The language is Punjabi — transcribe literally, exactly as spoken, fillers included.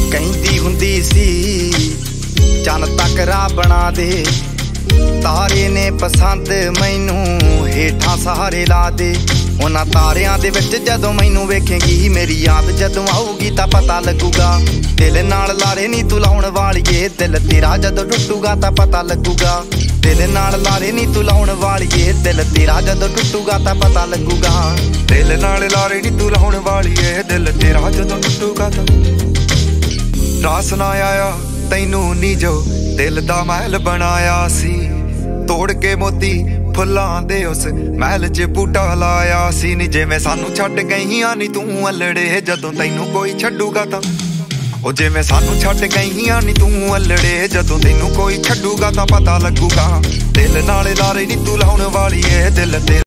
ਕਹਿੰਦੀ ਹੁੰਦੀ ਸੀ ਚੰਨ ਤੱਕ ਰਾਹ ਬਣਾ ਦੇ, ਤਾਰੇ ਨੇ ਪਸੰਦ ਮੈਨੂੰ ਹੇਠਾਂ ਸਹਾਰੇ ਲਾ ਦੇ। ਉਹਨਾਂ ਤਾਰਿਆਂ ਦੇ ਵਿੱਚ ਜਦੋਂ ਮੈਨੂੰ ਵੇਖੇਂਗੀ, ਮੇਰੀ ਯਾਦ ਜਦੋਂ ਆਊਗੀ ਤਾਂ ਪਤਾ ਲੱਗੂਗਾ। ਦਿਲ ਨਾਲ ਲਾਰੇ ਨੀ ਤੂੰ ਲਾਉਣ ਵਾਲੀਏ, ਦਿਲ ਤੇਰਾ ਜਦੋਂ ਟੁੱਟੂਗਾ ਤਾਂ ਪਤਾ ਲੱਗੂਗਾ। ਦਿਲ ਨਾਲ ਲਾਰੇ ਨੀ ਤੂੰ ਲਾਉਣ ਵਾਲੀਏ, ਦਿਲ ਤੇਰਾ ਜਦੋਂ ਟੁੱਟੂਗਾ ਤਾਂ ਪਤਾ ਲੱਗੂਗਾ। ਦਿਲ ਨਾਲ ਲਾਰੇ ਨੀ ਤੂੰ ਲਾਉਣ ਵਾਲੀਏ, ਦਿਲ ਤੇਰਾ ਜਦੋਂ ਟੁੱਟੂਗਾ ਤਾਂ। ਰਾਸ ਨਾ ਆਇਆ ਤੈਨੂੰ ਨੀ ਜੋ ਦਿਲ ਦਾ ਮਹਿਲ ਬਣਾਇਆ ਸੀ, ਤੋੜ ਕੇ ਮੋਤੀ ਫੁੱਲਾਂ ਦੇ ਉਸ ਮਹਿਲ 'ਚ ਬੂਟਾ ਲਾਇਆ ਸੀ। ਨੀ ਜਿਵੇਂ ਸਾਨੂੰ ਛੱਡ ਗਈਆਂ ਨੀ ਤੂੰ ਅਲੜੇ, ਜਦੋਂ ਤੈਨੂੰ ਕੋਈ ਛੱਡੂਗਾ ਤਾਂ। ਉਹ ਜਿਵੇਂ ਸਾਨੂੰ ਛੱਡ ਗਈਆਂ ਨੀ ਤੂੰ ਅਲੜੇ, ਜਦੋਂ ਤੈਨੂੰ ਕੋਈ ਛੱਡੂਗਾ ਤਾਂ ਪਤਾ ਲੱਗੂਗਾ। ਦਿਲ ਨਾਲ ਲਾਰੇ ਨੀ ਤੂੰ ਲਾਉਣ ਵਾਲੀਏ, ਦਿਲ ਤੇ